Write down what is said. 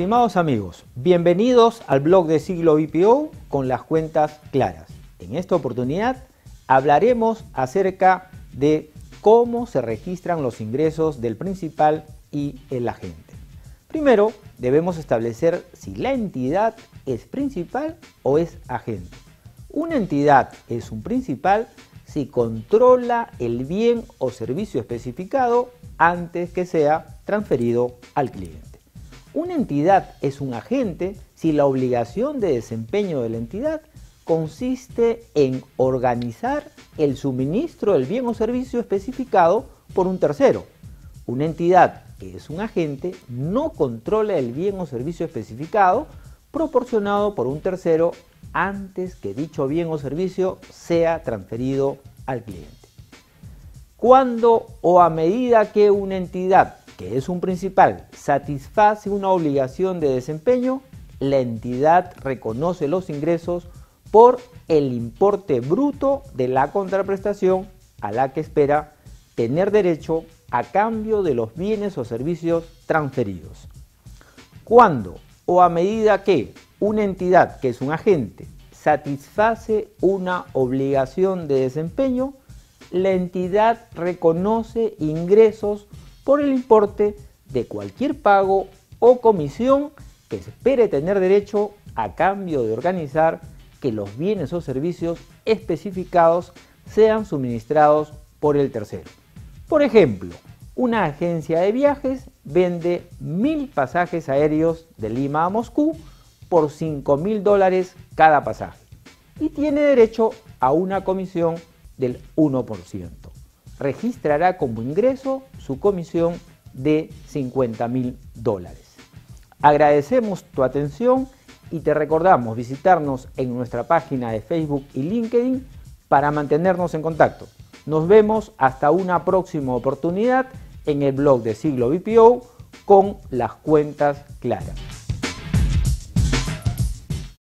Estimados amigos, bienvenidos al blog de Siglo BPO con las cuentas claras. En esta oportunidad hablaremos acerca de cómo se registran los ingresos del principal y el agente. Primero, debemos establecer si la entidad es principal o es agente. Una entidad es un principal si controla el bien o servicio especificado antes que sea transferido al cliente. Una entidad es un agente si la obligación de desempeño de la entidad consiste en organizar el suministro del bien o servicio especificado por un tercero. Una entidad que es un agente no controla el bien o servicio especificado proporcionado por un tercero antes que dicho bien o servicio sea transferido al cliente. Cuando o a medida que una entidad que es un principal satisface una obligación de desempeño, la entidad reconoce los ingresos por el importe bruto de la contraprestación a la que espera tener derecho a cambio de los bienes o servicios transferidos. Cuando o a medida que una entidad que es un agente satisface una obligación de desempeño, la entidad reconoce ingresos por el importe de cualquier pago o comisión que espere tener derecho a cambio de organizar que los bienes o servicios especificados sean suministrados por el tercero. Por ejemplo, una agencia de viajes vende 1000 pasajes aéreos de Lima a Moscú por $5.000 cada pasaje y tiene derecho a una comisión del 1%. Registrará como ingreso su comisión de $50.000. Agradecemos tu atención y te recordamos visitarnos en nuestra página de Facebook y LinkedIn para mantenernos en contacto. Nos vemos hasta una próxima oportunidad en el blog de Siglo BPO con las cuentas claras.